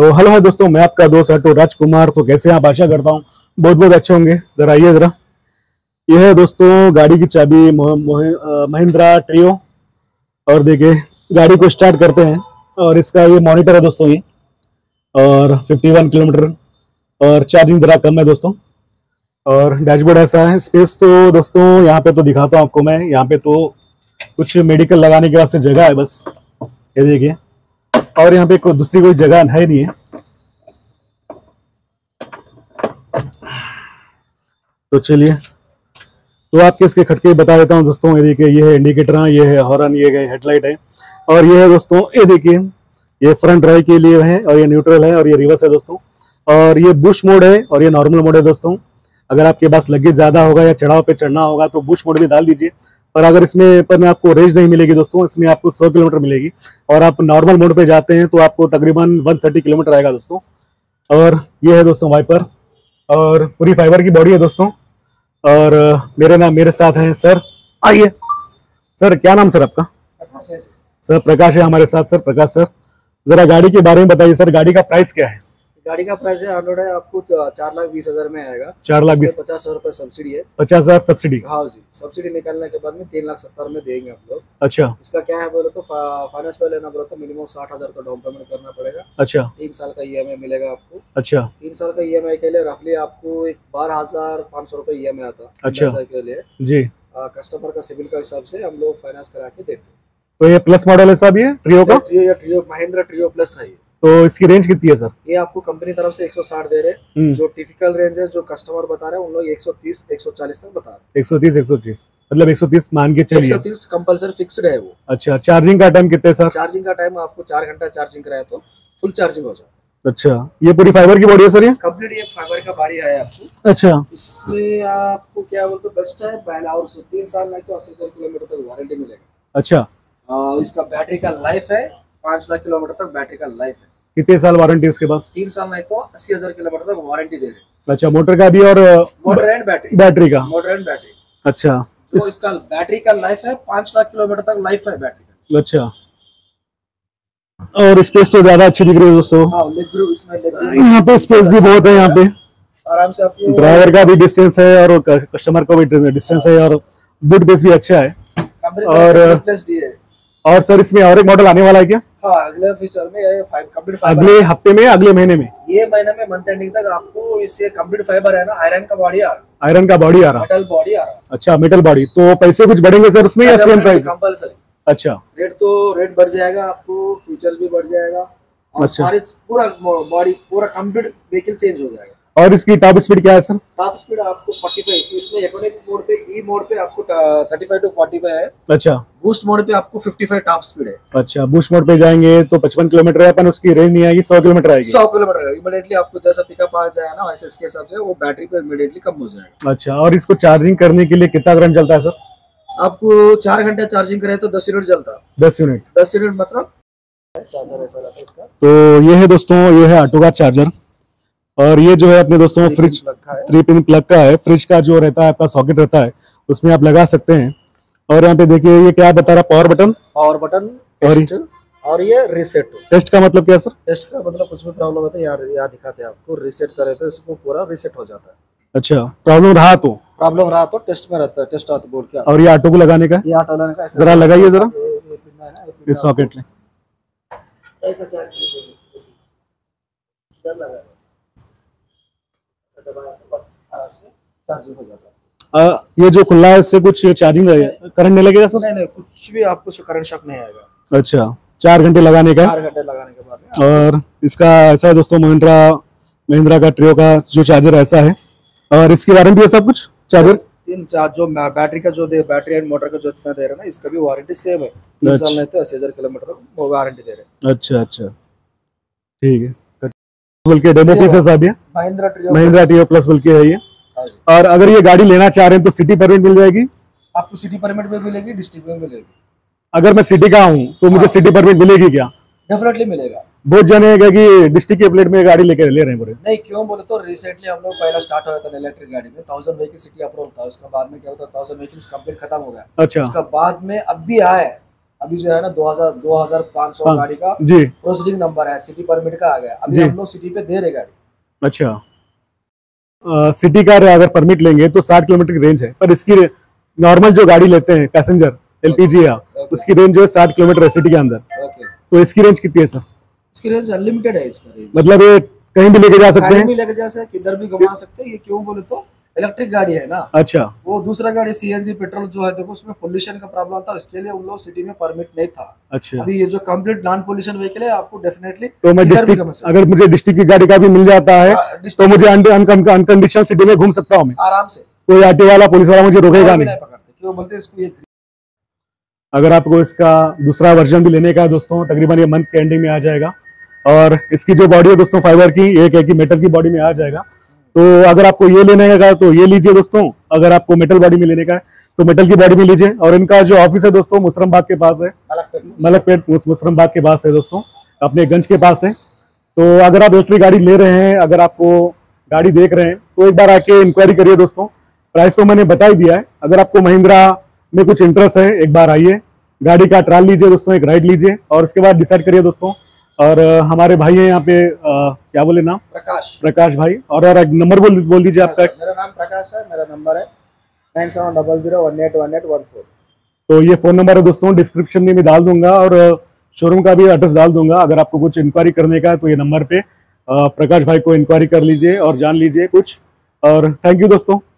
तो हेलो है दोस्तों, मैं आपका दोस्त ऑटो राजकुमार। तो कैसे हैं आप? आशा करता हूँ बहुत बहुत अच्छे होंगे। जरा आइए जरा। ये है दोस्तों गाड़ी की चाबी, महिंद्रा ट्रियो। और देखिए गाड़ी को स्टार्ट करते हैं। और इसका ये मॉनिटर है दोस्तों, ये और 51 किलोमीटर और चार्जिंग जरा कम है दोस्तों। और डैशबोर्ड ऐसा है। स्पेस तो दोस्तों यहाँ पे तो दिखाता हूँ आपको मैं। यहाँ पे तो कुछ मेडिकल लगाने के वास्ते जगह है बस, ये देखिए। और यहाँ पे कोई दूसरी कोई जगह है नहीं है। तो चलिए, तो आपके इसके खटके बता देता हूँ दोस्तों। ये देखिए, ये है इंडिकेटर, ये है हॉर्न, ये है हेडलाइट है। और ये है दोस्तों, ये देखिए, ये फ्रंट ड्राइव के लिए है और ये न्यूट्रल है और ये रिवर्स है दोस्तों। और ये बुश मोड है और ये नॉर्मल मोड है दोस्तों। अगर आपके पास लगेज ज्यादा होगा या चढ़ाव पे चढ़ना होगा तो बुश मोड में डाल दीजिए। पर अगर इसमें पर आपको रेंज नहीं मिलेगी दोस्तों, इसमें आपको 100 किलोमीटर मिलेगी। और आप नॉर्मल मोड पे जाते हैं तो आपको तकरीबन 130 किलोमीटर आएगा दोस्तों। और ये है दोस्तों वाइपर, और पूरी फाइबर की बॉडी है दोस्तों। और मेरे साथ हैं सर। आइए सर, क्या नाम सर आपका? सर प्रकाश है हमारे साथ। सर प्रकाश सर, जरा गाड़ी के बारे में बताइए सर। गाड़ी का प्राइस क्या है? गाड़ी का प्राइस है 100 है, आपको 4,20,000 में आएगा। 4,20,000, 50,000 रुपए सब्सिडी है। 50,000 सब्सिडी? हाँ जी, सब्सिडी निकालने के बाद में 3,70,000 में देंगे हम लोग। अच्छा। इसका क्या है बोले तो फाइनेंस पे लेना बोले तो मिनिमम 60,000 का डाउन पेमेंट करना पड़ेगा। अच्छा। 3 साल का EMI मिलेगा आपको। अच्छा। 3 साल का EMI के लिए रफली आपको 12,500 रुपए EMI आता है। अच्छा के लिए जी। कस्टमर का सिविल का हिसाब से हम लोग फाइनेंस करा के देते हैं। तो ये प्लस मॉडल है साहब, ये ट्रियो का? ट्रियो महिंद्रा ट्रियो प्लस है। तो इसकी रेंज कितनी है सर? ये आपको कंपनी तरफ से 160 दे रहे। जो टिपिकल रेंज है, जो कस्टमर बता रहे हैं उन लोग 130 140 तक बता रहे हैं। 130 130 मतलब 130 मान के चलिए। 130 कंपल्सरी फिक्स्ड है वो। अच्छा, चार्जिंग का टाइम कितने सर? चार्जिंग का टाइम आपको 4 घंटा चार्जिंग कराए तो फुल चार्जिंग हो जाता है। अच्छा, ये पूरी फाइबर की बॉडी है सर? ये कंप्लीट ये फाइबर का बॉडी है आपको। अच्छा। इसमें आपको क्या बोलते बेस्ट है पहला, और 3 साल नहीं तो 80,000 किलोमीटर तक वारंटी मिलेगा। अच्छा। इसका बैटरी का लाइफ है 5 लाख किलोमीटर तक बैटरी का लाइफ है। कितने साल वारंटी उसके बाद? 3 साल नहीं तो 80,000 किलोमीटर तक वारंटी दे रहे। अच्छा, मोटर का भी और मोटर एंड बैटरी? बैटरी का। Motor and battery. अच्छा। तो इसका बैटरी का लाइफ है 5 लाख किलोमीटर तक लाइफ है बैटरी का। अच्छा। और स्पेस तो ज्यादा अच्छी दिख रही है दोस्तों। हाँ, लेग ग्रुप इसमें यहाँ पे स्पेस भी बहुत है। यहाँ पे आराम से आपको ड्राइवर का भी डिस्टेंस है और कस्टमर का भी डिस्टेंस है, और बूट बेस भी अच्छा है। और सर इसमें और एक मॉडल आने वाला है क्या? हाँ, अगले फ्यूचर में ये कंप्लीट फाइबर, अगले हफ्ते में, अगले महीने में? ये महीने में मंथ एंडिंग तक आपको इससे कंप्लीट फाइबर है ना, आयरन का बॉडी आ रहा। आयरन का बॉडी आ रहा? मेटल बॉडी आ रहा। अच्छा, मेटल बॉडी। तो पैसे कुछ बढ़ेंगे सर उसमें या सेम प्राइस? कंपल्सरी। अच्छा। रेट बढ़ जाएगा, आपको फीचर्स भी बढ़ जाएगा। और अच्छा। सारे पूरा बॉडी पूरा कंप्लीट व्हीकल चेंज हो जाएगा। और इसकी टॉप स्पीड क्या है सर? टॉप स्पीड आपको 45, इसमें इकोनॉमिक मोड पे, ई मोड पे आपको 35 to 45 है। अच्छा। बूस्ट मोड पे आपको 55 टॉप स्पीड है। अच्छा, बूस्ट मोड पे जाएंगे तो 55 किलोमीटर है, अपन उसकी रेंज नहीं आएगी, 100 किलोमीटर आएगी। 100 किलोमीटर इमीडिएटली आपको जैसा पिकअप आ जाए ना, वैसे इसके हिसाब से वो बैटरी पे इमीडिएटली कम हो जाएगा। अच्छा, और इसको चार्जिंग करने के लिए कितना करंट चलता है सर? आपको 4 घंटे चार्जिंग करे तो 10 यूनिट चलता है। 10 यूनिट? 10 यूनिट मतलब चार्जर ऐसा रहता है इसका। तो ये है दोस्तों, ये है ऑटो का चार्जर। और ये जो है अपने दोस्तों फ्रिज 3 पिन प्लग का है। फ्रिज का जो रहता है आपका सॉकेट रहता है, उसमें आप लगा सकते हैं। और यहाँ पे देखिए, ये क्या बता रहा? पावर बटन और ये रीसेट। टेस्ट का मतलब क्या सर? टेस्ट का मतलब कुछ भी प्रॉब्लम होता है यार, यहाँ दिखाते हैं आपको। रीसेट करे तो इसको पूरा रीसेट हो जाता है। अच्छा, प्रॉब्लम रहा तो टेस्ट में रहता है, टेस्ट आता बोल के। और ये ऑटो को लगाने का? ये ऑटो लगाने का जरा लगाइए जरा, ये सॉकेट ले ऐसा क्या लगा चार्जिंग हो जाता है। ये जो खुला है इससे कुछ चार्जिंग करंट नहीं लगेगा सर? नहीं, कुछ भी आपको करंट शॉक नहीं आएगा। अच्छा, 4 घंटे लगाने का? 4 घंटे लगाने के बाद। और इसका ऐसा है दोस्तों, महिंद्रा का ट्रियो का जो चार्जर ऐसा है। और इसकी वारंटी है सब कुछ? चार्जर जो बैटरी का जो बैटरी एंड मोटर का जो इतना दे रहे हैं ना, इसका भी वारंटी सेम है। 3 साल नहीं तो 80,000 किलोमीटर वो वारंटी दे रहे हैं। अच्छा अच्छा, ठीक है। बोल के डेमो पीस है साहब, ये महिंद्रा ट्रियो प्लस बोल के है ये। और अगर ये गाड़ी लेना चाह रहे हैं तो सिटी परमिट मिल जाएगी? आपको सिटी परमिट में मिलेगी, डिस्ट्रिक्ट में मिलेगी। अगर मैं सिटी का हूँ तो मुझे सिटी परमिट मिलेगी क्या? डेफिनेटली मिलेगा। बहुत जने हैं कि डिस्ट्रिक्ट के प्लेट में गाड़ी लेकर ले रहे हैं पूरे। नहीं, क्यों बोले तो रिसेंटली हम लोग पहला स्टार्ट हुआ था इलेक्ट्रिक गाड़ी में 1000 व्हीकल सिटी अप्रूवल था। उसका बाद में क्या होता 1000 व्हीकल्स कंप्लीट खत्म हो गया। अच्छा। उसका बाद में अब भी आए अभी जो है ना 2500 गाड़ी का जी प्रोसीडिंग नंबर है, सिटी परमिट का आ गया। अभी हम लोग सिटी पे दे रहे गाड़ी। अच्छा, सिटी कार अगर परमिट लेंगे तो 60 किलोमीटर की रेंज है, पर इसकी नॉर्मल जो गाड़ी लेते हैं पैसेंजर एलपीजी या उसकी रेंज जो है 60 किलोमीटर है सिटी के अंदर। तो इसकी रेंज कितनी है सर? इसकी रेंज अनलिमिटेड है। इसका रेंज मतलब ये कहीं भी लेके जा सकते हैं? कहीं भी लेके जा सकते, किधर भी घुमा सकते हैं। ये क्यों बोले तो इलेक्ट्रिक गाड़ी है ना। अच्छा, वो दूसरा गाड़ी सीएनजी पेट्रोल जो है, देखो उसमें पोल्यूशन का प्रॉब्लम था, इसके लिए उन लोग सिटी में परमिट नहीं था। अच्छा, अभी ये जो कंप्लीट नॉन पोल्यूशन व्हीकल है, आपको डेफिनेटली तो मैं डिस्ट्रिक्ट, अगर मुझे डिस्ट्रिक्ट की गाड़ी का भी मिल जाता है तो मुझे अनकंडीशनल सिटी में घूम सकता हूँ मैं आराम से। कोई आरटीओ वाला पुलिस वाला मुझे रोकेगा नहीं। पकड़ते क्यों बोलते इसको। ये अगर आपको इसका दूसरा वर्जन भी लेने का है दोस्तों, तकरीबन ये मंथ के एंडिंग में आ जाएगा। और इसकी जो बॉडी है दोस्तों फाइबर की, एक है कि मेटल की बॉडी में आ जाएगा। तो अगर आपको ये लेने का तो ये लीजिए दोस्तों, अगर आपको मेटल बॉडी में लेने का है तो मेटल की बॉडी में लीजिए। और इनका जो ऑफिस है दोस्तों मुसरम बाग के पास है, मलकपेट मुसरम बाग के पास है दोस्तों, अपने गंज के पास है। तो अगर आप इलेक्ट्रिक गाड़ी ले रहे हैं, अगर आपको गाड़ी देख रहे हैं तो एक बार आके इंक्वायरी करिए दोस्तों। प्राइस तो मैंने बता ही दिया है। अगर आपको महिंद्रा में कुछ इंटरेस्ट है, एक बार आइए, गाड़ी का ट्रायल लीजिए दोस्तों, एक राइड लीजिए और उसके बाद डिसाइड करिए दोस्तों। और हमारे भाई हैं यहाँ पे, क्या बोले नाम? प्रकाश भाई। और नंबर बोल दीजिए आपका। मेरा नाम प्रकाश है, मेरा नंबर है 9700181814। तो ये फोन नंबर है दोस्तों, डिस्क्रिप्शन में मैं डाल दूंगा और शोरूम का भी एड्रेस डाल दूंगा। अगर आपको कुछ इंक्वायरी करने का है तो ये नंबर पे प्रकाश भाई को इंक्वायरी कर लीजिए और जान लीजिए कुछ। और थैंक यू दोस्तों।